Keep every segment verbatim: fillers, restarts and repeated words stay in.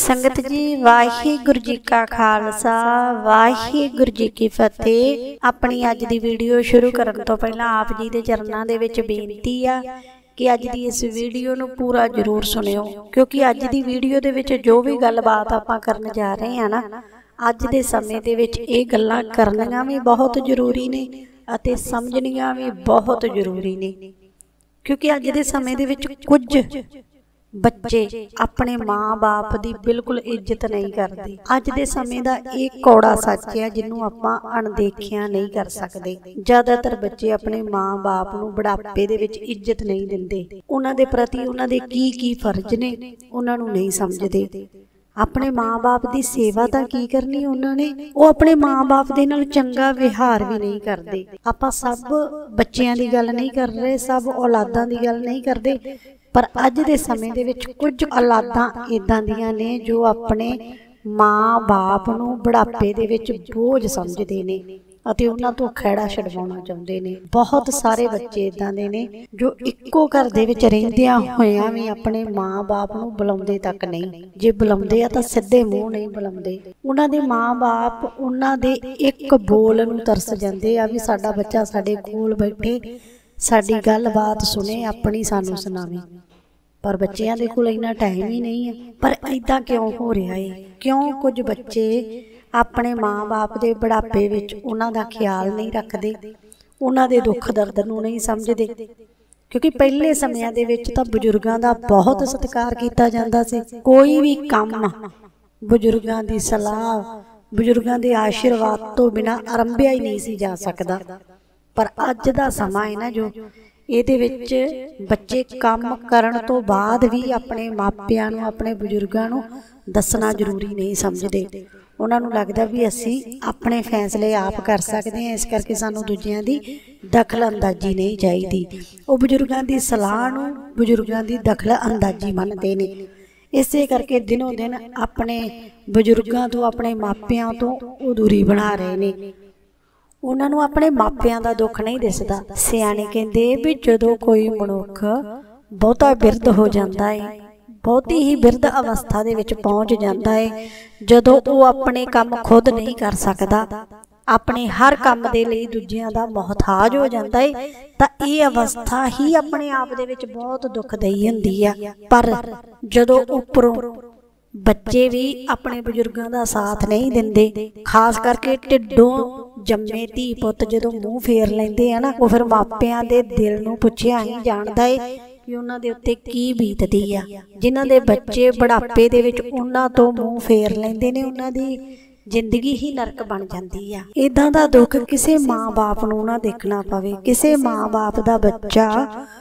संगत जी वाहिगुरू जी का खालसा वाहिगुरू जी की फतेह। अपनी अज दी वीडियो शुरू करन तो पहला आप जी दे चरनां दे विच बेनती आ कि अज दी इस वीडियो नूं पूरा जरूर सुनियो, क्योंकि अज दी वीडियो दे विच जो भी गलबात आपां करन जा रहे हैं ना, अज दे समय दे विच इह गल्लां करनियां भी बहुत जरूरी ने अते समझनियां भी बहुत जरूरी ने। क्योंकि अज दे समय दे विच कुछ बच्चे अपने माँ बाप की बिल्कुल इज्जत नहीं करते। अज दे समय दा एक कौड़ा सच है जिन्हों आपां अणदेखिया नहीं कर सकते। ज्यादातर बच्चे अपने माँ बाप नूं बुढ़ापे दे विच इज्जत नहीं दिंदे, उन्हां दे प्रति उन्हां दे की की फर्ज ने उन्हां नूं नहीं समझदे। अपने माँ बाप की सेवा तां की करनी उन्होंने, वो अपने माँ बाप दे नाल चंगा विहार भी नहीं करते। आपां सब बच्चियां दी गल नहीं कर रहे, सब औलादां दी गल नहीं करते, पर अज दे समय दे विच कुछ औलादां इदां दियां ने जो अपने माँ बाप नूं बुढ़ापे दे विच बोझ समझदे ने अते उन्हां तों खैड़ा छडवाउणा चाहुंदे ने। बहुत सारे बच्चे इदां दे ने जो इक्को घर दे विच रहिंदियां होइयां भी अपने माँ बाप नूं बुलाउंदे तक नहीं, जे बुलाउंदे आ तां सिद्धे मूँह नहीं बुलाउंदे। उन्हां दे माँ बाप उन्हां दे एक बोल नूं तरस जांदे आ भी साडा बच्चा साडे कोल बैठे साडी गलबात सुने, अपनी सानू सुनावे, पर बच्चियां दे कोल इन्ना टाइम ही नहीं है। पर इदां क्यों हो रहा है? क्यों कुछ बच्चे अपने माँ बाप दे बुढ़ापे विच उन्हां दा ख्याल नहीं रखते, उन्हां दे दुख दर्द नूं नहीं समझदे? क्योंकि पहले समयां दे विच तां बजुर्गां दा बहुत सत्कार कीता जांदा सी। कोई भी काम बजुर्गां दी सलाह बजुर्गां दे आशीर्वाद तो बिना आरंभिया ही नहीं सी जा सकदा। पर अज दा समा है ना जो इहदे विच बच्चे काम करन तो बाद भी अपने मापियां नूं अपने बजुर्गां नूं दसना जरूरी नहीं समझदे। उन्हां नूं लगदा भी असीं अपने फैसले आप कर सकदे हां, इस करके सानूं दूजिआं दी दखल अंदाजी नहीं चाहीदी। वो बजुर्गां दी सलाह नूं बजुर्गां दी दखल अंदाजी मनदे ने। इसे करके दिनों दिन अपने बजुर्गां तो अपने मापियां तो वो दूरी बना रहे ने। उन्हां नूं अपने मापियां दा दुख नहीं दिसदा। सियाणे कहंदे भी जदों कोई मनुख बहुता बिरध हो जाता है, बहुती ही बिरध अवस्था दे विच पहुंच जाता है, जदों वो अपने काम खुद नहीं कर सकता, अपने हर काम दे लई दूजिआं दा मोहताज हो जाता है, तां इह अवस्था ही अपने आप दे विच बहुत दुखदाई हुंदी आ। पर जदों उपरों बच्चे भी अपने बजुर्गों का साथ नहीं दिंदे, खास करके ढिड्डों जम्मे धी पुत जदों मूँह फेर लेंदे है ना, वो फिर मापियां दे दिल नूं पुछिया ही जानदा है कि उन्हां दे उत्ते की बीतदी आ। जिन्हां दे बच्चे बुढ़ापे दे विच उन्हां तों मूँह फेर लेंदे ने, उन्हां दी जिंदगी ही नरक बन जाती है। इदां दा दुख किसी माँ बाप नूं ना देखना पवे, किसी माँ बाप दा बच्चा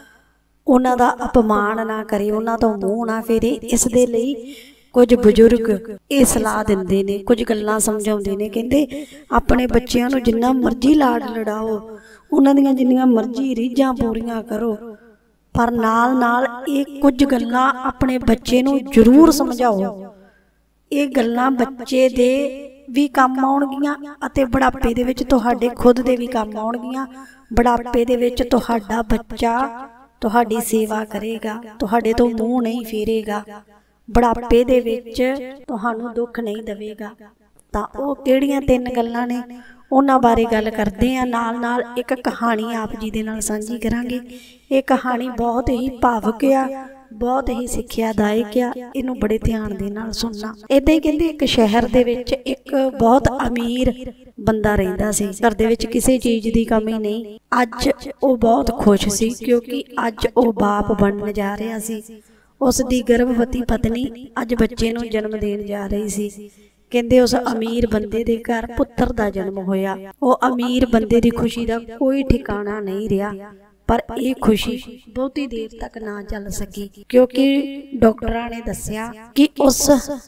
उन्हां दा अपमान ना करे, उन्हां तों मूँह ना फेरे। इस दे लई कुछ बजुर्ग ये सलाह दिंदे ने, कुछ गल्लां समझाउंदे ने, कहंदे अपने बच्चिआं नूं जिन्ना मर्जी लाड लड़ाओ, उन्हां दीआं जिन्नियां मर्जी रीझां पूरीआं करो, पर नाल नाल ये कुछ गल्लां अपने बच्चे नूं जरूर समझाओ। ये गल्लां बच्चे दे भी काम आउणगीआं अते बुढ़ापे दे विच तुहाडे खुद दे भी काम आउणगीआं। बुढ़ापे दे विच तुहाडा बच्चा तुहाडी सेवा करेगा, तुहाडे तों मूँह नहीं फेरेगा, बुढ़ापे दे विच तुहानूं दुख नहीं देवेगा। तां ओह किहड़ियां तीन गल्लां ने उन्हां बारे गल करदे आ। नाल नाल एक कहानी आप जी दे नाल साझी करांगे। ये कहानी बहुत ही भावुक आ, बहुत ही सिक्ख्यादायक आ, इनू बड़े ध्यान दे नाल सुनना। इदां ही कहंदे एक शहर दे विच एक बहुत अमीर बंदा रहिंदा सी, घर दे विच किसी चीज़ दी कमी नहीं। अज वो बहुत खुश सी क्योंकि अज वो बाप बनन जा रहा सी। उसकी गर्भवती पत्नी अज बच्चे नूं जन्म देण जा रही सी। कहंदे उस अमीर बंदे दे घर पुत्र दा जन्म होया। वो अमीर बंदे दी खुशी दा कोई ठिकाना नहीं रहा, पर यह खुशी बहुती देर तक ना चल सकी क्योंकि डॉक्टरां ने दस्सिया कि उस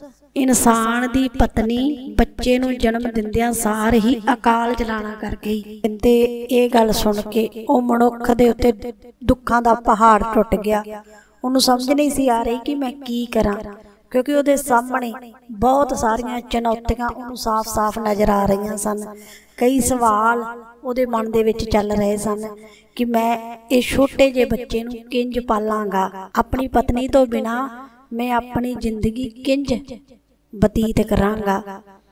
इंसान दी पत्नी बच्चे नूं जन्म दिंदियां सार ही अकाल चलाना कर गई। कहंदे ये गल सुन के वो मनुख दे उत्ते दुखां दा पहाड़ टुट गया। उन्होंने समझ नहीं सी आ रही कि मैं की करा, क्योंकि उहदे सामने बहुत सारियां चुनौतियां उन्होंने साफ साफ नज़र आ रही सन। कई सवाल उहदे मन दे विच चल रहे सन कि मैं ये छोटे जे बच्चे नूं किंज पालांगा, अपनी पत्नी तो बिना मैं अपनी जिंदगी किंज ਬਤੀਤ ਕਰਾਂਗਾ।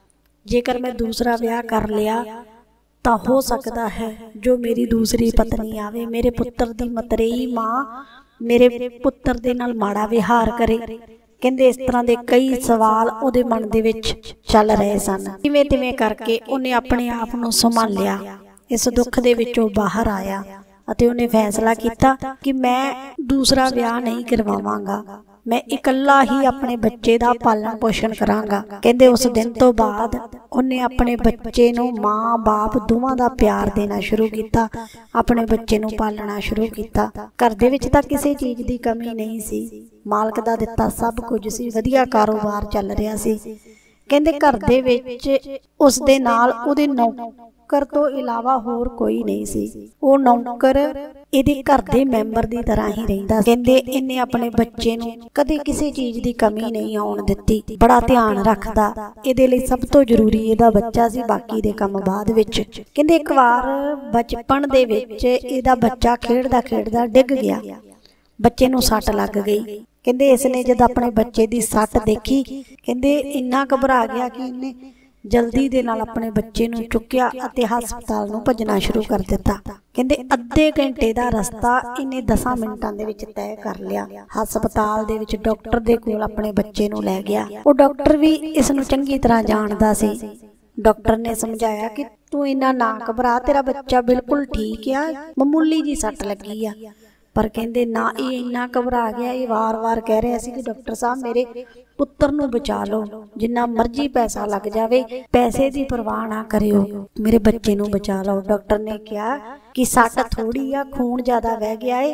ਜੇਕਰ ਮੈਂ ਦੂਸਰਾ ਵਿਆਹ ਕਰ ਲਿਆ ਤਾਂ ਹੋ ਸਕਦਾ ਹੈ ਜੋ ਮੇਰੀ ਦੂਸਰੀ ਪਤਨੀ ਆਵੇ, ਮੇਰੇ ਪੁੱਤਰ ਦੀ ਮਤਰੇਈ ਮਾਂ ਮੇਰੇ ਪੁੱਤਰ ਦੇ ਨਾਲ ਮਾੜਾ ਵਿਹਾਰ ਕਰੇ। ਕਹਿੰਦੇ ਇਸ ਤਰ੍ਹਾਂ ਦੇ ਕਈ ਸਵਾਲ ਉਹਦੇ ਮਨ ਦੇ ਵਿੱਚ ਚੱਲ ਰਹੇ ਸਨ। ਕਿਵੇਂ ਤਿਵੇਂ ਕਰਕੇ ਉਹਨੇ ਆਪਣੇ ਆਪ ਨੂੰ ਸੰਭਾਲਿਆ, ਇਸ ਦੁੱਖ ਦੇ ਵਿੱਚੋਂ ਬਾਹਰ ਆਇਆ ਅਤੇ ਉਹਨੇ ਫੈਸਲਾ ਕੀਤਾ ਕਿ ਮੈਂ ਦੂਸਰਾ ਵਿਆਹ ਨਹੀਂ ਕਰਵਾਵਾਂਗਾ, मैं इकल्ला ही अपने बच्चे दा पालन पोषण करांगा। कहंदे उस दिन तो बाद उन्हें अपने बच्चे नूं मां बाप दोवां दा प्यार देना शुरू किया, अपने बच्चे नूं पालना शुरू किया। घर दे विच तां किसी चीज़ दी कमी नहीं सी, मालक दा दिता सब कुछ सी, वधिया कारोबार चल रहा सी। कहंदे घर दे विच उस दे नाल उहदे नौकर तो इलावा होर कोई नहीं सी, वो नौकर इहदे घर दे मैंबर दी तरह ही रहिंदा। कहंदे इन्ने अपने बच्चे नूं कदे किसी चीज़ दी कमी नहीं आउण दित्ती, बड़ा ध्यान रखदा। इहदे लई सब तो जरूरी इहदा बच्चा सी, बाकी दे काम बाद विच। कहंदे एक वार बचपन दे विच इहदा बच्चा खेडदा खेडदा डिग गया, बच्चे नूं सट लग गई। कहंदे इसने जद अपने बच्चे दी सट देखी, कहंदे इन्ना घबरा गया कि इन्ने जल्दी दे नाल अपने बच्चे नूं चुक्या अते हस्पताल नूं भजना शुरू कर दिता। कहंदे अद्धे घंटे दा रस्ता इन्हें दसां मिनटां दे विच तय कर लिया। हस्पताल दे विच डॉक्टर दे कोल अपने बच्चे नूं लै गया। वो डॉक्टर भी इस नूं चंगी तरह जानदा सी। डॉक्टर ने समझाया कि तू इन्ना ना घबरा, तेरा बच्चा बिल्कुल ठीक आ, मामूली जी सट लगी आ। पर कहंदे ना, ये इन्ना घबरा गया, ये वार वार कह रहा सी कि डॉक्टर साहब मेरे पुत्र नूं बचा लो, जिन्ना मर्जी पैसा लग जावे, पैसे की परवाह ना करियो, मेरे बच्चे नूं बचा लो। डॉक्टर ने कहा कि सट थोड़ी आ, खून ज़्यादा बह गया है,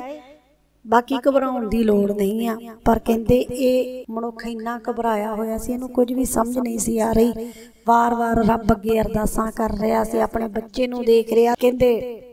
बाकी घबराउण दी लोड़ नहीं आ। पर कहंदे ये मनुख इन्ना घबराया होया सी, इहनूं कुछ भी समझ नहीं सी आ रही। वार वार रब अगे अरदासां कर रहा सी, अपने बच्चे नूं देख रहा। कहंदे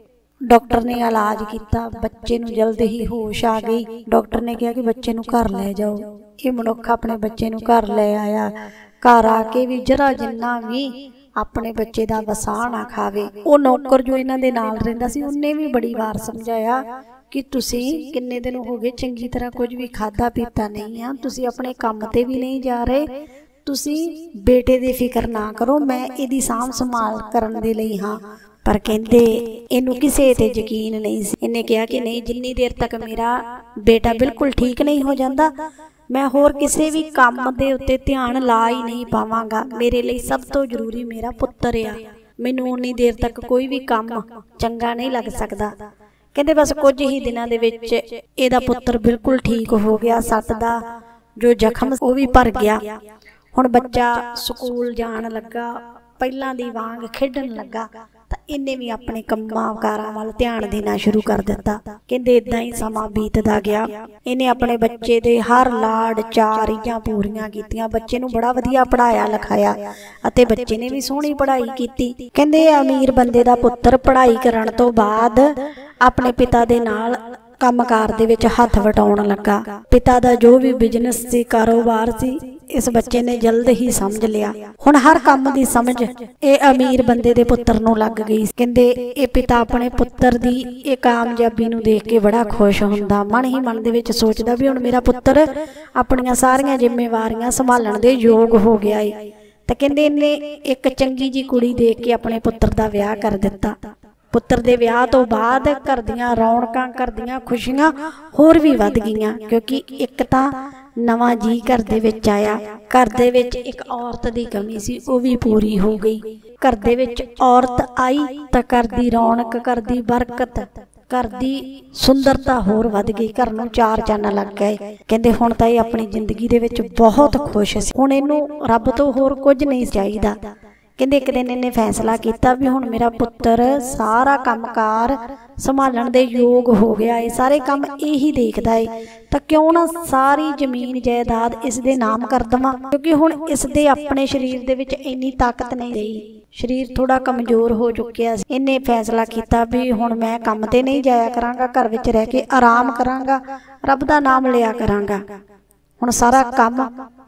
डॉक्टर ने इलाज किया, बच्चे नूं जल्द ही होश आ गई। डॉक्टर ने कहा कि बच्चे नूं घर ले जाओ। ये मनुख अपने बच्चे नूं घर ले आया। घर आके भी जरा जिन्ना भी अपने बच्चे दा वसाह ना खावे। वो नौकर जो इन्हां दे नाल रहिंदा सी, उन्हें भी बड़ी बार समझाया कि तुसीं किन्ने दिन हो गए चंगी तरह कुछ भी खाधा पीता नहीं आ, तुसीं अपने काम ते भी नहीं जा रहे, तुसीं बेटे दी फिक्र ना करो, मैं इहदी साਂਭ संभाल करन दे लई हां। पर कहंदे इनू किसी ते यकीन नहीं सी। इन्हें कहा कि नहीं, जिन्नी देर तक मेरा बेटा बिल्कुल ठीक नहीं हो जाता, मैं होर किसी भी काम दे उत्ते ध्यान ला ही नहीं पावांगा। मेरे लिए सब तो जरूरी मेरा पुत्र आ, मैनू उन्नी देर तक कोई भी काम चंगा नहीं लग सकता। कहंदे बस कुछ ही दिनों दे विच इहदा पुत्र बिल्कुल ठीक हो गया, सट दा जो जख्म वो भी भर गया। हुण बच्चा स्कूल जाण लगा, पहलां दी वांग खेडण लगा, तां इन्ने भी अपने कम्मां कारां वल ध्यान देना शुरू कर दिता। कहंदे इदां ही समां बीतदा गया। इन्हें अपने बच्चे दे हर लाड़ चारियां पूरियां कीतियां, बच्चे नूं बड़ा वधिया पढ़ाया लिखाया अते बच्चे ने भी सोहणी पढ़ाई कीती। कहंदे अमीर बंदे दा पुत्तर पढ़ाई करन तो बाद अपने पिता दे नाल कामकार दे विच हथ वटाउण लगा। पिता दा जो भी बिजनेस सी, कारोबार सी, इस बच्चे ने जल्द ही समझ लिया। हुण हर काम दी समझ ये अमीर बंदे दे पुत्तर नूं लग गई। कहंदे ये पिता अपने पुत्तर दी ये कामयाबी नूं देख के बड़ा खुश हुंदा, मन ही मन दे विच सोचदा भी हुण मेरा पुत्तर अपणियां सारियां जिम्मेवारियां संभालण दे योग हो गया है। तां कहंदे इन्ने एक चंगी जी कुड़ी देख के अपने पुत्तर दा विआह कर दिता। पुत्र दे विआह तो बाद घर दियां रौनकां, घर दियां खुशियां होर भी वध गईयां, क्योंकि एक तां नवां जी घर दे विच आया। घर दे विच एक औरत दी कमी सी, वो भी पूरी हो गई। घर दे विच औरत आई तां घर दी रौनक, घर दी बरकत, घर दी सुंदरता होर वध गई। घर नूं चार चन्न लग गए। कहंदे हुण तां इह अपनी जिंदगी दे विच बहुत खुश सी, हुण इहनूं रब तो होर कुछ नहीं चाहीदा। कहंदे एक दिन इन्हें फैसला किया भी हुण मेरा पुत्र सारा कामकार संभालण दे योग हो गया है, सारे काम यही देखदा है, तां क्यों ना सारी जमीन जायदाद इस दे नाम कर देवां, क्योंकि हुण इस दे अपने शरीर दे विच इन्नी ताकत नहीं रही, शरीर थोड़ा कमजोर हो चुकिया सी। इन्हें फैसला किया भी हुण मैं काम ते नहीं जाया करांगा, घर विच रह के आराम करांगा, रब दा नाम लिया करांगा। हुण सारा काम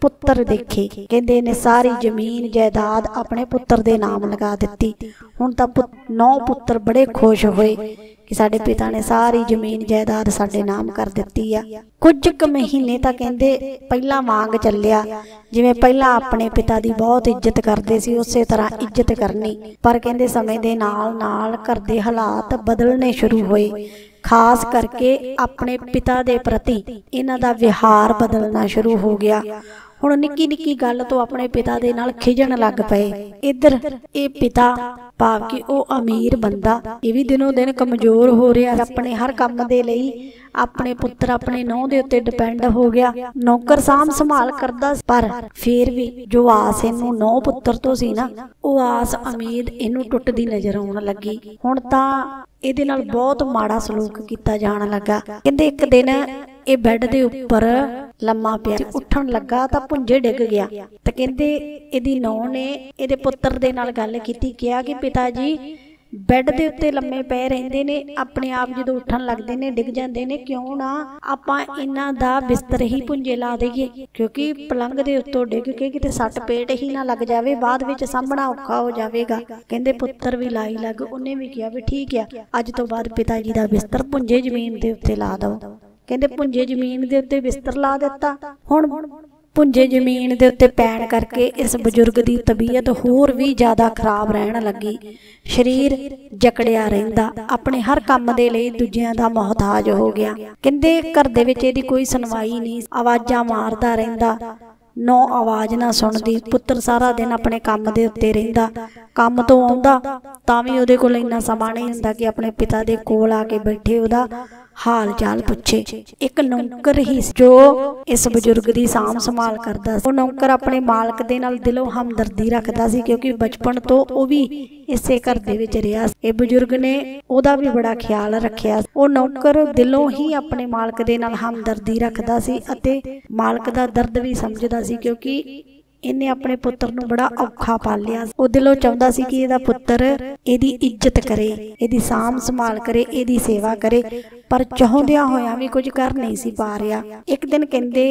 पुत्र देखे। कहंदे इहने सारी जमीन जायदाद अपने पुत्र दे नाम लगा दित्ती। हुण तां नौ पुत्र बड़े खुश होए कि साडे पिता ने सारी जमीन जायदाद साडे नाम कर दित्ती आ। कुछ क महीने तां कहंदे पहला वांग चलिया, जिवें पहला अपने पिता दी बहुत इज्जत करदे सी उसे तरह इज्जत करनी। पर कहंदे समय दे नाल नाल घर दे हालात बदलने शुरू होए, खास करके अपने पिता दे प्रति इन्हां दा विहार बदलना शुरू हो गया। हुण निक्की निक्की गल तो अपने पिता दे नाल खिजण लग पए। इधर ये पिता भाव कि वो अमीर बंदा ये भी दिनों दिन कमजोर हो रहा, अपने हर काम दे लई अपने पुत्र अपने नौं दे उत्ते डिपेंड हो गया। नौकर साम संभाल करदा, पर फिर भी जो आस इनू नौ पुत्र तो सी ना, वो आस उम्मीद इनू टुटदी नजर आउण लगी। हुण तां इहदे नाल बहुत माड़ा सलूक कीता जाण लगा। कहंदे एक दिन ये बैड दे उपर लम्मा पिया, उठण लगा तां भुंजे डिग गया। ते कहंदे इहदी नौं ने इहदे पुत्र दे नाल गल कीती, कहा कि पिता जी बैड दे उत्ते लम्मे पै रहिंदे ने, अपने आप जदों उठण लगदे ने डिग जांदे ने, क्यों ना आपां इन्हां दा बिस्तर ही भुंजे ला दईए, क्योंकि पलंग दे उत्तों डिग के किते सੱਟ पेट ही ना लग जावे, बाद विच सामभणा औखा हो जावेगा। कहंदे पुत्र भी लाई लग, उन्हें भी कहा भी ठीक है, अज तो बाद पिता जी दा बिस्तर भुंजे जमीन दे उत्ते ला दो। कहंदे भुंजे जमीन दे उत्ते बिस्तर ला दिता। हुण भुंजे जमीन दे उत्ते पैण करके इस बजुर्ग दी तबीयत होर भी ज़्यादा खराब रहन लगी। शरीर जकड़िया रहिंदा, अपने हर काम दे लई दूजियां दा मोहताज हो गया। कहंदे घर दे विच इहदी कोई सुनवाई नहीं, आवाज़ां मारदा रहिंदा, नौ आवाज़ ना सुनदी। पुत्र सारा दिन अपने काम दे उत्ते रहिंदा, काम तो आउंदा तां वी उहदे कोल इन्ना समां नहीं हुंदा कि अपने पिता दे कोल आके बैठे उहदा हाल चाल पुछे। एक नौकर ही जो इस बजुर्ग की साम संभाल करता, वो नौकर अपने मालक दे नाल दिलों हमदर्दी रखता सी, क्योंकि बचपन तो वो भी इसे घर दे विच रिहा। ये बजुर्ग ने ओदा भी बड़ा ख्याल रखिया। वो नौकर दिलों ही अपने मालक दे नाल हमदर्दी रखता सी अते मालक दा दर्द भी समझदा सी, क्योंकि इन्हें अपने पुत्र नूं बड़ा औखा पालिया। वो दिलों चाहुंदा सी कि इहदा पुत्र इहदी इज्जत करे, इहदी साम संभाल करे, इहदी सेवा करे, पर चाहुंदियां होइयां भी कुछ कर नहीं सी पा रिहा। एक दिन कहंदे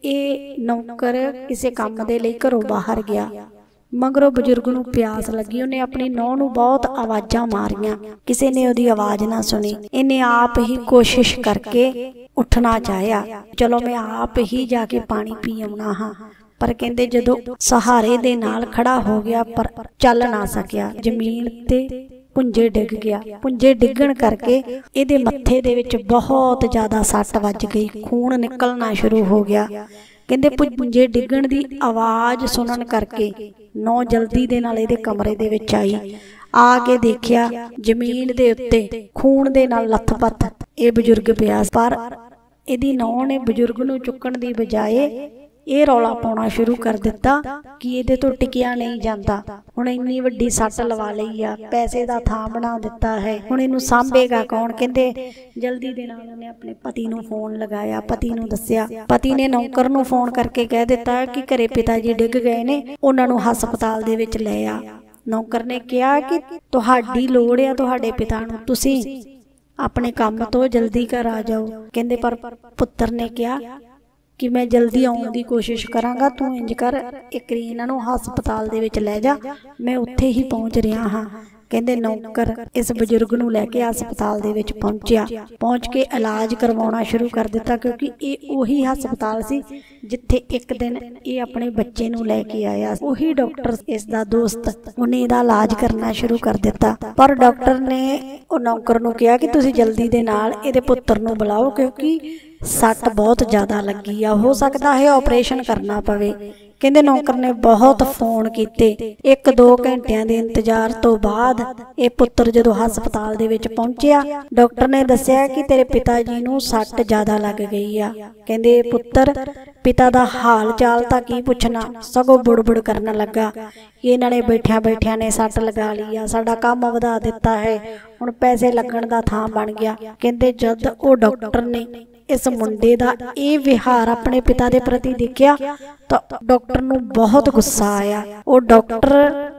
ये नौकर किसी काम दे लई घरों बाहर गया, मगरों बजुर्ग नूं प्यास लगी। उन्हें अपनी नौं नूं बहुत आवाज़ां मारियां, किसी ने उहदी आवाज़ ना सुनी। इन्हें आप ही कोशिश करके उठना चाहिया, चलो मैं आप ही जाके पानी पी आउणा हां, पर कहंदे जदों सहारे दे नाल खड़ा हो गया पर चल ना सकिया, जमीन ते पुंजे डिग गया। पुंजे डिगण करके इहदे मत्थे दे विच बहुत ज़्यादा सੱਟ वज गई, खून निकलना शुरू हो गया। कहंदे पुंजे डिगण दी आवाज़ सुनन करके नौ जल्दी दे नाल इहदे कमरे दे विच आई। आके देखिया जमीन दे उत्ते खून दे नाल लथपथ इह बजुर्ग पिया, पर इहदी नौं ने बजुर्ग नूं चुक्कण दी बजाए ये रौला पाउणा शुरू कर दिता कि इहदे तो टिकिया नहीं जाता। हुण इन्नी वड्डी सੱਟ लवा लई आ, पैसे दा थां बना दिता है, हुण इहनूं सांभेगा कौन। कहंदे जल्दी दे नाल उहने अपने पति नूं फोन लगाया, पति नूं दस्सिया। पति ने नौकर नूं फोन करके कह दिता कि घरे पिता जी डिग गए ने, उहनां नूं हस्पताल दे विच ले आ। नौकर ने कहा कि तुहाडी लोड़ आ तुहाडे पिता नूं, तुसीं अपने काम तो जल्दी घर आ जाओ। कहंदे पर पुत्र ने कहा कि मैं जल्दी आउण दी कोशिश करांगा, तू इंज कर एक इन्हां नूं हस्पताल दे विच लै जा, मैं उत्थे ही पहुंच रिहा हां। कहंदे नौकर इस बजुर्ग नूं लैके हस्पताल दे विच पहुंचिया, पहुंच के इलाज करवाउणा शुरू कर दिता, क्योंकि ये उही हस्पताल सी जिथे एक दिन ये अपने बच्चे नूं लैके आया। उही डॉक्टर इसदा दोस्त, उन्हें इहदा इलाज करना शुरू कर दिता। पर डॉक्टर ने उह नौकर नूं कहा कि तुसीं जल्दी दे नाल इहदे पुत्र नूं बुलाओ, क्योंकि सੱਟ बहुत ज़्यादा लगी आ, हो सकता है ऑपरेशन करना पवे। कहंदे नौकर ने बहुत फोन कीते, एक दो घंटिया के इंतजार तो बाद ये पुत्र जदों हस्पताल दे विच पहुंचिया, डॉक्टर ने दस्सिया कि तेरे पिता जी नूं सੱਟ ज़्यादा लग गई आ। कहंदे पुत्र पिता दा हाल चाल तां की पुछना, सगों बुड़बुड़ करन लगा कि इन्हां ने बैठिया बैठिया ने सੱਟ लगा ली आ, साडा काम वधा दिता है, हुण पैसे लगण दा थां बन गया। कहंदे जद वो डॉक्टर ने इस मुंडे दा ये विहार अपने पिता दे प्रति देखिया तो डॉक्टर नूं बहुत गुस्सा आया। वो डॉक्टर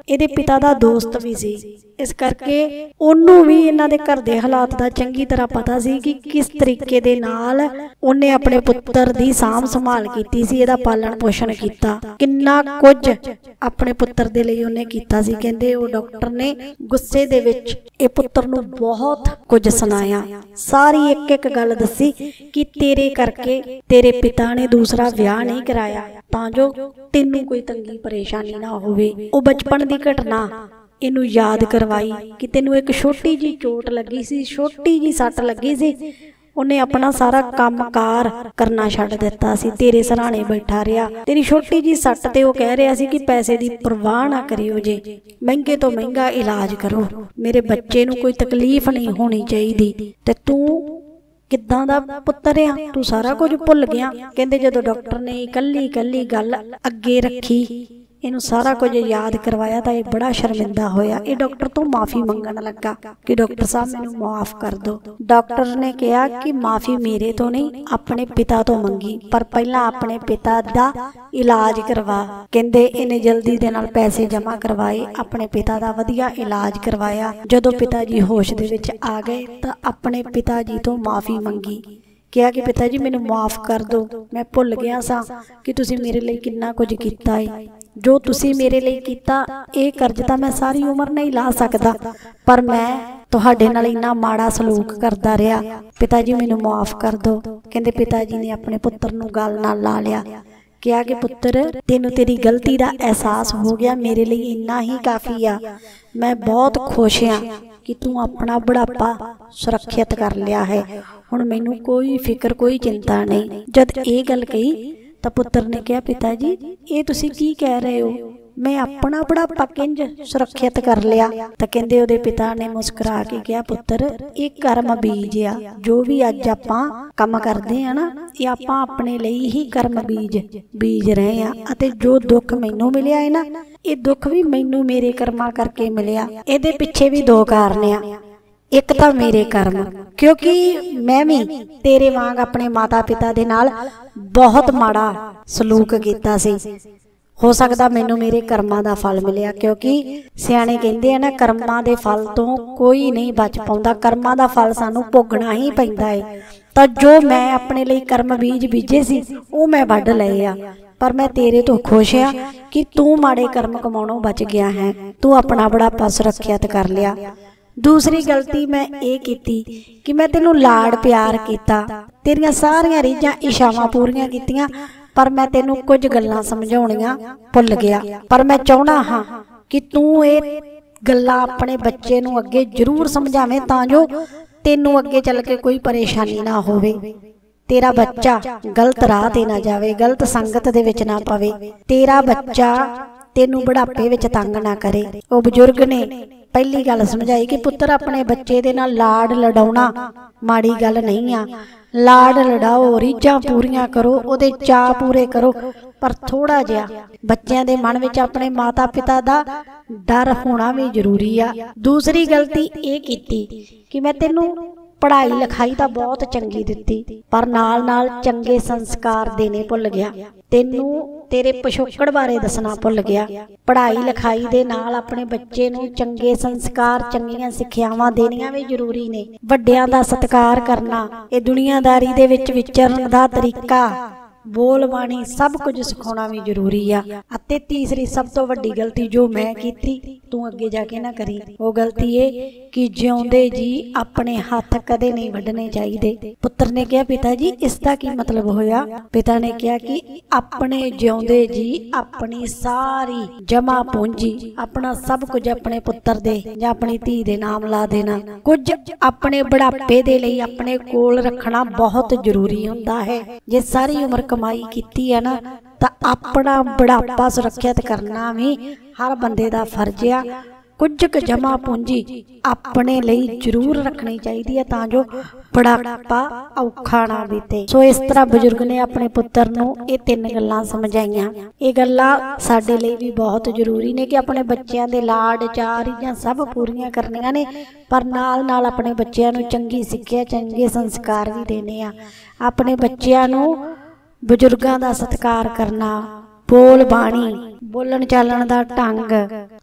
ਇਹਦੇ ਪਿਤਾ ਦਾ ਦੋਸਤ ਵੀ ਸੀ, ਇਸ ਕਰਕੇ ਉਹਨੂੰ ਵੀ ਇਹਨਾਂ ਦੇ ਘਰ ਦੇ ਹਾਲਾਤ ਦਾ ਚੰਗੀ ਤਰ੍ਹਾਂ ਪਤਾ ਸੀ ਕਿ ਕਿਸ ਤਰੀਕੇ ਦੇ ਨਾਲ ਉਹਨੇ ਆਪਣੇ ਪੁੱਤਰ ਦੀ ਸਾਂਭ ਸੰਭਾਲ ਕੀਤੀ ਸੀ, ਇਹਦਾ ਪਾਲਣ ਪੋਸ਼ਣ ਕੀਤਾ, ਕਿੰਨਾ ਕੁਝ ਆਪਣੇ ਪੁੱਤਰ ਦੇ ਲਈ ਉਹਨੇ ਕੀਤਾ ਸੀ। ਕਹਿੰਦੇ ਉਹ ਡਾਕਟਰ ਨੇ ਗੁੱਸੇ ਦੇ ਵਿੱਚ ਇਹ ਪੁੱਤਰ ਨੂੰ ਬਹੁਤ ਕੁਝ ਸੁਣਾਇਆ, ਸਾਰੀ ਇੱਕ ਇੱਕ ਗੱਲ ਦੱਸੀ ਕਿ ਤੇਰੇ ਕਰਕੇ ਤੇਰੇ ਪਿਤਾ ਨੇ ਦੂਸਰਾ ਵਿਆਹ ਨਹੀਂ ਕਰਾਇਆ ਤਾਂ ਜੋ ਤੈਨੂੰ ਕੋਈ ਤੰਗੀ ਪਰੇਸ਼ਾਨੀ ਨਾ ਹੋਵੇ। ਉਹ ਬਚਪਨ ਦੀ ਘਟਨਾ ਇਹਨੂੰ ਯਾਦ ਕਰਵਾਈ ਕਿ ਤੈਨੂੰ ਇੱਕ ਛੋਟੀ ਜੀ ਚੋਟ ਲੱਗੀ ਸੀ, ਛੋਟੀ ਜੀ ਸੱਟ ਲੱਗੀ ਸੀ, ਉਹਨੇ ਆਪਣਾ ਸਾਰਾ ਕੰਮਕਾਰ ਕਰਨਾ ਛੱਡ ਦਿੱਤਾ ਸੀ, ਤੇਰੇ ਸਰਾਣੇ ਬੈਠਾ ਰਿਹਾ, ਤੇਰੀ ਛੋਟੀ ਜੀ ਸੱਟ ਤੇ ਉਹ ਕਹਿ ਰਿਹਾ ਸੀ ਕਿ ਪੈਸੇ ਦੀ ਪਰਵਾਹ ਨਾ ਕਰਿਓ, ਜੇ ਮਹਿੰਗੇ ਤੋਂ ਮਹਿੰਗਾ ਇਲਾਜ ਕਰੋ, ਮੇਰੇ ਬੱਚੇ ਨੂੰ ਕੋਈ ਤਕਲੀਫ ਨਹੀਂ ਹੋਣੀ ਚਾਹੀਦੀ। ਤੇ ਤੂੰ ਕਿੱਦਾਂ ਦਾ ਪੁੱਤਰ ਆ, ਤੂੰ ਸਾਰਾ ਕੁਝ ਭੁੱਲ ਗਿਆ। ਕਹਿੰਦੇ ਜਦੋਂ ਡਾਕਟਰ ਨੇ ਇਕੱਲੀ ਇਕੱਲੀ ਗੱਲ ਅੱਗੇ ਰੱਖੀ, ਇਹਨੂੰ ਸਾਰਾ ਕੁਝ ਯਾਦ ਕਰਵਾਇਆ ਤਾਂ ਇਹ ਬੜਾ ਸ਼ਰਮਿੰਦਾ ਹੋਇਆ। ਇਹ ਡਾਕਟਰ ਤੋਂ ਮਾਫੀ ਮੰਗਣ ਲੱਗਾ ਕਿ ਡਾਕਟਰ ਸਾਹਿਬ ਮੈਨੂੰ ਮਾਫ ਕਰ ਦਿਓ। ਡਾਕਟਰ ਨੇ ਕਿਹਾ ਕਿ ਮਾਫੀ ਮੇਰੇ ਤੋਂ ਨਹੀਂ, ਆਪਣੇ ਪਿਤਾ ਤੋਂ ਮੰਗੀ, ਪਰ ਪਹਿਲਾਂ ਆਪਣੇ ਪਿਤਾ ਦਾ ਇਲਾਜ ਕਰਵਾ। ਕਹਿੰਦੇ ਇਹਨੇ ਜਲਦੀ ਦੇ ਨਾਲ ਪੈਸੇ ਜਮ੍ਹਾਂ ਕਰਵਾਏ, ਆਪਣੇ ਪਿਤਾ ਦਾ ਵਧੀਆ ਇਲਾਜ ਕਰਵਾਇਆ। ਜਦੋਂ ਪਿਤਾ ਜੀ ਹੋਸ਼ ਦੇ ਵਿੱਚ ਆ ਗਏ ਤਾਂ ਆਪਣੇ ਪਿਤਾ ਜੀ ਤੋਂ ਮਾਫੀ ਮੰਗੀ, ਕਿਹਾ ਕਿ ਪਿਤਾ ਜੀ ਮੈਨੂੰ ਮਾਫ ਕਰ ਦਿਓ, ਮੈਂ ਭੁੱਲ ਗਿਆ ਸਾਂ ਕਿ ਤੁਸੀਂ ਮੇਰੇ ਲਈ ਕਿੰਨਾ ਕੁਝ ਕੀਤਾ ਹੈ, ਜੋ ਤੁਸੀਂ ਮੇਰੇ ਲਈ ਕੀਤਾ ਇਹ ਕਰਜ਼ ਤਾਂ ਮੈਂ ਸਾਰੀ ਉਮਰ ਨਹੀਂ ਲਾ ਸਕਦਾ, ਪਰ ਮੈਂ ਤੁਹਾਡੇ ਨਾਲ ਇੰਨਾ ਮਾੜਾ ਸਲੂਕ ਕਰਦਾ ਰਿਹਾ, ਪਿਤਾ ਜੀ ਮੈਨੂੰ ਮਾਫ ਕਰ ਦਿਓ। ਕਹਿੰਦੇ ਪਿਤਾ ਜੀ ਨੇ ਆਪਣੇ ਪੁੱਤਰ ਨੂੰ ਗਲ ਨਾਲ ਲਾ ਲਿਆ, ਕਿਹਾ ਕਿ ਪੁੱਤਰ ਤੈਨੂੰ ਤੇਰੀ ਗਲਤੀ ਦਾ ਅਹਿਸਾਸ ਹੋ ਗਿਆ, ਮੇਰੇ ਲਈ ਇੰਨਾ ਹੀ ਕਾਫੀ ਆ, ਮੈਂ ਬਹੁਤ ਖੁਸ਼ ਹਾਂ ਕਿ ਤੂੰ ਆਪਣਾ ਬੁਢਾਪਾ ਸੁਰੱਖਿਅਤ ਕਰ ਲਿਆ ਹੈ, ਹੁਣ ਮੈਨੂੰ ਕੋਈ ਫਿਕਰ ਕੋਈ ਚਿੰਤਾ ਨਹੀਂ। ਜਦ ਇਹ ਗੱਲ ਕਹੀ ਤਾਂ ਪੁੱਤਰ ਨੇ ਕਿਹਾ ਪਿਤਾ ਜੀ ਇਹ ਤੁਸੀਂ ਕੀ ਕਹਿ ਰਹੇ ਹੋ, ਮੈਂ ਆਪਣਾ ਬੁਢਾਪਾ ਕਿੰਜ ਸੁਰੱਖਿਅਤ ਕਰ ਲਿਆ। ਤਾਂ ਕਹਿੰਦੇ ਉਹਦੇ ਪਿਤਾ ਨੇ ਮੁਸਕਰਾ ਕੇ ਕਿਹਾ ਪੁੱਤਰ ਇਹ ਕਰਮ ਬੀਜ ਆ, ਜੋ ਵੀ ਅੱਜ ਆਪਾਂ ਕੰਮ ਕਰਦੇ ਆ ਨਾ ਇਹ ਆਪਾਂ ਆਪਣੇ ਲਈ ਹੀ ਕਰਮ ਬੀਜ ਬੀਜ ਰਹੇ ਆ, ਅਤੇ ਜੋ ਦੁੱਖ ਮੈਨੂੰ ਮਿਲਿਆ ਹੈ ਨਾ ਇਹ ਦੁੱਖ ਵੀ ਮੈਨੂੰ ਮੇਰੇ ਕਰਮਾਂ ਕਰਕੇ ਮਿਲਿਆ। ਇਹਦੇ ਪਿੱਛੇ ਵੀ ਦੋ ਕਾਰਨ ਆ, ਇੱਕ ਤਾਂ ਮੇਰੇ ਕਰਮ, ਕਿਉਂਕਿ ਮੈਂ ਵੀ ਤੇਰੇ ਵਾਂਗ ਆਪਣੇ ਮਾਤਾ ਪਿਤਾ ਦੇ ਨਾਲ ਬਹੁਤ ਮਾੜਾ ਸਲੂਕ ਕੀਤਾ ਸੀ, ਹੋ ਸਕਦਾ ਮੈਨੂੰ ਮੇਰੇ ਕਰਮਾਂ ਦਾ ਫਲ ਮਿਲਿਆ, ਕਿਉਂਕਿ ਸਿਆਣੇ ਕਹਿੰਦੇ ਆ ਨਾ ਕਰਮਾਂ ਦੇ ਫਲ ਤੋਂ ਕੋਈ ਨਹੀਂ ਬਚ ਪਾਉਂਦਾ, ਕਰਮਾਂ ਦਾ ਫਲ ਸਾਨੂੰ ਭੋਗਣਾ ਹੀ ਪੈਂਦਾ ਹੈ। ਤਾਂ ਜੋ ਮੈਂ ਆਪਣੇ ਲਈ ਕਰਮ ਬੀਜ ਬੀਜੇ ਸੀ ਉਹ ਮੈਂ ਵੱਢ ਲਏ ਆ, ਪਰ ਮੈਂ ਤੇਰੇ ਤੋਂ ਖੁਸ਼ ਆ ਕਿ ਤੂੰ ਮਾੜੇ ਕਰਮ ਕਮਾਉਣੋਂ ਬਚ ਗਿਆ ਹੈ, ਤੂੰ ਆਪਣਾ ਬੁਢਾਪਾ ਸੁਰੱਖਿਅਤ ਕਰ ਲਿਆ। ਦੂਸਰੀ ਗਲਤੀ ਮੈਂ ਇਹ ਕੀਤੀ ਕਿ ਮੈਂ ਤੈਨੂੰ ਲਾਡ ਪਿਆਰ ਕੀਤਾ, ਤੇਰੀਆਂ ਸਾਰੀਆਂ ਰੀਝਾਂ ਇਛਾਵਾਂ ਪੂਰੀਆਂ ਕੀਤੀਆਂ, ਪਰ ਮੈਂ ਤੈਨੂੰ ਕੁਝ ਗੱਲਾਂ ਸਮਝਾਉਣੀਆਂ ਭੁੱਲ ਗਿਆ। ਪਰ ਮੈਂ ਚਾਹੁੰਦਾ ਹਾਂ ਕਿ ਤੂੰ ਇਹ ਗੱਲਾਂ ਆਪਣੇ ਬੱਚੇ ਨੂੰ ਅੱਗੇ ਜ਼ਰੂਰ ਸਮਝਾਵੇਂ, ਤਾਂ ਜੋ ਤੈਨੂੰ ਅੱਗੇ ਚੱਲ ਕੇ ਕੋਈ ਪਰੇਸ਼ਾਨੀ ਨਾ ਹੋਵੇ, ਤੇਰਾ ਬੱਚਾ ਗਲਤ ਰਾਹ ਤੇ ਨਾ ਜਾਵੇ, ਗਲਤ ਸੰਗਤ ਦੇ ਵਿੱਚ ਨਾ ਪਵੇ, ਤੇਰਾ ਬੱਚਾ ਤੈਨੂੰ ਬੁਢਾਪੇ ਵਿੱਚ ਤੰਗ ਨਾ ਕਰੇ। ਉਹ ਬਜ਼ੁਰਗ ਨੇ ਪਹਿਲੀ ਗੱਲ ਸਮਝਾਈ ਕਿ ਪੁੱਤਰ ਆਪਣੇ ਬੱਚੇ ਦੇ ਨਾਲ ਲਾਡ ਲਡਾਉਣਾ ਮਾੜੀ ਗੱਲ ਨਹੀਂ ਆ, ਲਾਡ ਲਡਾਓ, ਰੀਝਾਂ ਪੂਰੀਆਂ ਕਰੋ, ਉਹਦੇ ਚਾਅ ਪੂਰੇ ਕਰੋ, ਪਰ ਥੋੜਾ ਜਿਹਾ ਬੱਚਿਆਂ ਦੇ ਮਨ ਵਿੱਚ ਆਪਣੇ ਮਾਤਾ ਪਿਤਾ ਦਾ ਡਰ ਹੋਣਾ ਵੀ ਜ਼ਰੂਰੀ ਆ। ਦੂਸਰੀ ਗਲਤੀ ਇਹ ਕੀਤੀ ਕਿ ਮੈਂ ਤੈਨੂੰ ਪੜ੍ਹਾਈ ਲਿਖਾਈ ਤਾਂ ਬਹੁਤ ਚੰਗੀ ਦਿੱਤੀ, ਪਰ ਨਾਲ ਨਾਲ ਚੰਗੇ ਸੰਸਕਾਰ ਦੇਣੇ ਭੁੱਲ ਗਿਆ, ਤੈਨੂੰ ਤੇਰੇ ਪਿਛੋਕੜ ਬਾਰੇ ਦੱਸਣਾ ਭੁੱਲ ਗਿਆ। ਪੜ੍ਹਾਈ ਲਿਖਾਈ ਦੇ ਨਾਲ ਆਪਣੇ ਬੱਚੇ ਨੂੰ ਚੰਗੇ ਸੰਸਕਾਰ ਚੰਗੀਆਂ ਸਿੱਖਿਆਵਾਂ ਦੇਣੀਆਂ ਵੀ ਜ਼ਰੂਰੀ ਨੇ। ਵੱਡਿਆਂ ਦਾ ਸਤਿਕਾਰ ਕਰਨਾ, ਇਹ ਦੁਨੀਆਦਾਰੀ ਦੇ ਵਿੱਚ ਵਿਚਰਨ ਦਾ ਤਰੀਕਾ, ਬੋਲ ਬਾਣੀ ਸਭ ਕੁਝ ਸਿਖਾਉਣਾ ਵੀ ਜ਼ਰੂਰੀ ਆ। ਅਤੇ ਤੀਸਰੀ ਸਭ ਤੋਂ ਵੱਡੀ ਗਲਤੀ ਜੋ ਮੈਂ ਕੀਤੀ ਤੂੰ ਅੱਗੇ ਜਾ ਕੇ ਨਾ ਕਰੀ, ਉਹ ਗਲਤੀ ਇਹ ਕਿ ਜਿਉਂਦੇ ਜੀ ਆਪਣੇ ਹੱਥ ਕਦੇ ਨਹੀਂ ਵੱਢਣੇ ਚਾਹੀਦੇ। ਪੁੱਤਰ ਨੇ ਕਿਹਾ ਪਿਤਾ ਜੀ ਇਸ ਦਾ ਕੀ ਮਤਲਬ ਹੋਇਆ? ਪਿਤਾ ਨੇ ਕਿਹਾ ਕਿ ਆਪਣੇ ਜਿਉਂਦੇ ਜੀ ਆਪਣੀ ਸਾਰੀ ਜਮਾ ਪੂੰਜੀ, ਆਪਣਾ ਸਭ ਕੁਝ ਆਪਣੇ ਪੁੱਤਰ ਦੇ ਜਾਂ ਆਪਣੀ ਧੀ ਦੇ ਨਾਮ ਲਾ ਦੇਣਾ। ਕੁਝ ਆਪਣੇ ਬੁਢਾਪੇ ਦੇ ਲਈ ਆਪਣੇ ਕੋਲ ਰੱਖਣਾ ਬਹੁਤ ਜ਼ਰੂਰੀ ਹੁੰਦਾ ਹੈ। ਜੇ ਸਾਰੀ ਉਮਰ ਕਮਾਈ ਕੀਤੀ ਹੈ ਨਾ ਤਾਂ ਆਪਣਾ ਬੁਢਾਪਾ ਸੁਰੱਖਿਅਤ ਕਰਨਾ ਵੀ ਹਰ ਬੰਦੇ ਦਾ ਫਰਜ਼ ਆ। ਕੁਝ ਕੁ ਜਮਾ ਪੂੰਜੀ ਆਪਣੇ ਲਈ ਜ਼ਰੂਰ ਰੱਖਣੀ ਚਾਹੀਦੀ ਹੈ ਤਾਂ ਜੋ ਬੁਢਾਪਾ ਔਖਾ ਨਾ ਬੀਤੇ। ਸੋ ਇਸ ਤਰ੍ਹਾਂ ਬਜ਼ੁਰਗ ਨੇ ਆਪਣੇ ਪੁੱਤਰ ਨੂੰ ਇਹ ਤਿੰਨ ਗੱਲਾਂ ਸਮਝਾਈਆਂ। ਇਹ ਗੱਲਾਂ ਸਾਡੇ ਲਈ ਵੀ ਬਹੁਤ ਜ਼ਰੂਰੀ ਨੇ ਕਿ ਆਪਣੇ ਬੱਚਿਆਂ ਦੇ ਲਾਡ ਚਾਅ ਰੀਝਾਂ ਸਭ ਪੂਰੀਆਂ ਕਰਨੀਆਂ ਨੇ, ਪਰ ਨਾਲ ਨਾਲ ਆਪਣੇ ਬੱਚਿਆਂ ਨੂੰ ਚੰਗੀ ਸਿੱਖਿਆ ਚੰਗੇ ਸੰਸਕਾਰ ਵੀ ਦੇਣੇ ਆ। ਆਪਣੇ ਬੱਚਿਆਂ ਨੂੰ ਬਜ਼ੁਰਗਾਂ ਦਾ ਸਤਿਕਾਰ ਕਰਨਾ, ਬੋਲ ਬਾਣੀ, ਬੋਲਣ ਚਾਲਣ ਦਾ ਢੰਗ,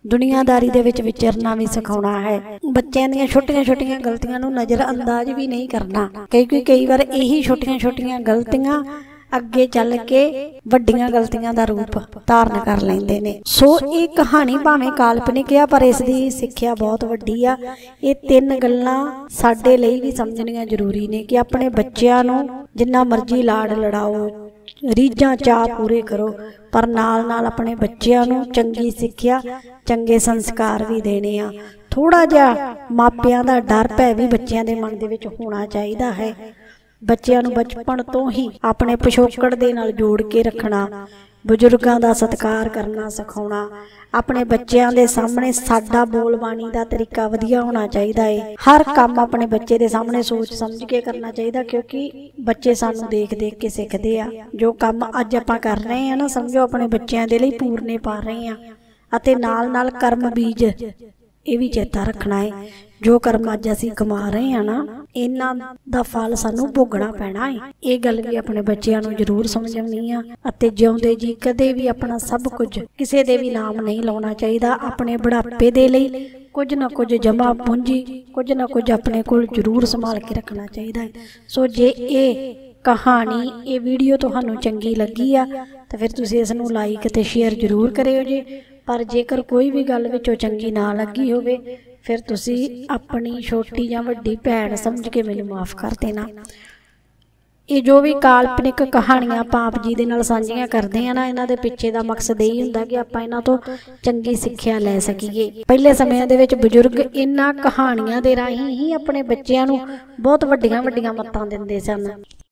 ਦੁਨੀਆਦਾਰੀ ਦੇ ਵਿੱਚ ਵਿਚਰਨਾ ਵੀ ਸਿਖਾਉਣਾ ਹੈ। ਬੱਚਿਆਂ ਦੀਆਂ ਛੋਟੀਆਂ ਛੋਟੀਆਂ ਗਲਤੀਆਂ ਨੂੰ ਨਜ਼ਰ ਅੰਦਾਜ਼ ਵੀ ਨਹੀਂ ਕਰਨਾ, ਕਿਉਂਕਿ ਕਈ ਵਾਰ ਇਹੀ ਛੋਟੀਆਂ ਛੋਟੀਆਂ ਗਲਤੀਆਂ ਅੱਗੇ ਚੱਲ ਕੇ ਵੱਡੀਆਂ ਗਲਤੀਆਂ ਦਾ ਰੂਪ ਧਾਰਨ ਕਰ ਲੈਂਦੇ ਨੇ। ਸੋ ਇਹ ਕਹਾਣੀ ਭਾਵੇਂ ਕਾਲਪਨਿਕ ਆ, ਪਰ ਇਸ ਦੀ ਸਿੱਖਿਆ ਬਹੁਤ ਵੱਡੀ ਆ। ਇਹ ਤਿੰਨ ਗੱਲਾਂ ਸਾਡੇ ਲਈ ਵੀ ਸਮਝਣੀਆਂ ਜ਼ਰੂਰੀ ਨੇ ਕਿ ਆਪਣੇ ਬੱਚਿਆਂ ਨੂੰ ਜਿੰਨਾ ਮਰਜ਼ੀ ਲਾਡ ਲੜਾਓ, ਰੀਝਾਂ ਚਾਅ ਪੂਰੇ ਕਰੋ, ਪਰ ਨਾਲ ਨਾਲ ਆਪਣੇ ਬੱਚਿਆਂ ਨੂੰ ਚੰਗੀ ਸਿੱਖਿਆ, ਚੰਗੇ ਸੰਸਕਾਰ ਵੀ ਦੇਣੇ ਆ। ਥੋੜਾ ਜਿਹਾ ਮਾਪਿਆਂ ਦਾ ਡਰ ਭੈ ਵੀ ਬੱਚਿਆਂ ਦੇ ਮਨ ਦੇ ਵਿੱਚ ਹੋਣਾ ਚਾਹੀਦਾ ਹੈ। ਬੱਚਿਆਂ ਨੂੰ ਬਚਪਨ ਤੋਂ ਹੀ ਆਪਣੇ ਪਿਛੋਕੜ ਦੇ ਨਾਲ ਜੋੜ ਕੇ ਰੱਖਣਾ, ਬਜ਼ੁਰਗਾਂ ਦਾ ਸਤਿਕਾਰ ਕਰਨਾ ਸਿਖਾਉਣਾ, ਆਪਣੇ ਬੱਚਿਆਂ ਦੇ ਸਾਹਮਣੇ ਸਾਡਾ ਬੋਲਬਾਣੀ ਦਾ ਤਰੀਕਾ ਵਧੀਆ ਹੋਣਾ ਚਾਹੀਦਾ ਹੈ। ਹਰ ਕੰਮ ਆਪਣੇ ਬੱਚੇ ਦੇ ਸਾਹਮਣੇ ਸੋਚ ਸਮਝ ਕੇ ਕਰਨਾ ਚਾਹੀਦਾ, ਕਿਉਂਕਿ ਬੱਚੇ ਸਾਨੂੰ ਦੇਖ ਦੇਖ ਕੇ ਸਿੱਖਦੇ ਆ। ਜੋ ਕੰਮ ਅੱਜ ਆਪਾਂ ਕਰ ਰਹੇ ਹਾਂ ਨਾ, ਸਮਝੋ ਆਪਣੇ ਬੱਚਿਆਂ ਦੇ ਲਈ ਪੂਰਨੇ ਪਾ ਰਹੇ ਹਾਂ। ਅਤੇ ਨਾਲ ਨਾਲ ਕਰਮ ਬੀਜ ਇਹ ਵੀ ਚੇਤਾ ਰੱਖਣਾ ਹੈ, ਜੋ ਕਰਮ ਅੱਜ ਅਸੀਂ ਕਮਾ ਰਹੇ ਹਾਂ ਨਾ, ਇਹਨਾਂ ਦਾ ਫਲ ਸਾਨੂੰ ਭੋਗਣਾ ਪੈਣਾ ਹੈ। ਇਹ ਗੱਲ ਵੀ ਆਪਣੇ ਬੱਚਿਆਂ ਨੂੰ ਜ਼ਰੂਰ ਸਮਝਾਉਣੀ ਆ। ਅਤੇ ਜਿਉਂਦੇ ਜੀ ਕਦੇ ਵੀ ਆਪਣਾ ਸਭ ਕੁਝ ਕਿਸੇ ਦੇ ਵੀ ਨਾਮ ਨਹੀਂ ਲਾਉਣਾ ਚਾਹੀਦਾ। ਆਪਣੇ ਬੁਢਾਪੇ ਦੇ ਲਈ ਕੁਝ ਨਾ ਕੁਝ ਜਮਾ ਪੂੰਜੀ, ਕੁਝ ਨਾ ਕੁਝ ਆਪਣੇ ਕੋਲ ਜ਼ਰੂਰ ਸੰਭਾਲ ਕੇ ਰੱਖਣਾ ਚਾਹੀਦਾ ਹੈ। ਸੋ ਜੇ ਇਹ ਕਹਾਣੀ, ਇਹ ਵੀਡੀਓ ਤੁਹਾਨੂੰ ਚੰਗੀ ਲੱਗੀ ਆ ਤਾਂ ਫਿਰ ਤੁਸੀਂ ਇਸ ਨੂੰ ਲਾਈਕ ਅਤੇ ਸ਼ੇਅਰ ਜ਼ਰੂਰ ਕਰਿਓ ਜੀ। ਪਰ ਜੇਕਰ ਕੋਈ ਵੀ ਗੱਲ ਵਿੱਚੋਂ ਚੰਗੀ ਨਾ ਲੱਗੀ ਹੋਵੇ, ਫਿਰ ਤੁਸੀਂ ਆਪਣੀ ਛੋਟੀ ਜਾਂ ਵੱਡੀ ਭੈਣ ਸਮਝ ਕੇ ਮੈਨੂੰ ਮਾਫ਼ ਕਰ ਦੇਣਾ। ਇਹ ਜੋ ਵੀ ਕਾਲਪਨਿਕ ਕਹਾਣੀਆਂ ਆਪਾਂ ਆਪ ਜੀ ਦੇ ਨਾਲ ਸਾਂਝੀਆਂ ਕਰਦੇ ਆ ਨਾ, ਇਹਨਾਂ ਦੇ ਪਿੱਛੇ ਦਾ ਮਕਸਦ ਇਹ ਹੁੰਦਾ ਕਿ ਆਪਾਂ ਇਹਨਾਂ ਤੋਂ ਚੰਗੀ ਸਿੱਖਿਆ ਲੈ ਸਕੀਏ। ਪਹਿਲੇ ਸਮਿਆਂ ਦੇ ਵਿੱਚ ਬਜ਼ੁਰਗ ਇਹਨਾਂ ਕਹਾਣੀਆਂ ਦੇ ਰਾਹੀਂ ਹੀ ਆਪਣੇ ਬੱਚਿਆਂ ਨੂੰ ਬਹੁਤ ਵੱਡੀਆਂ ਵੱਡੀਆਂ ਮੱਤਾਂ ਦਿੰਦੇ ਸਨ।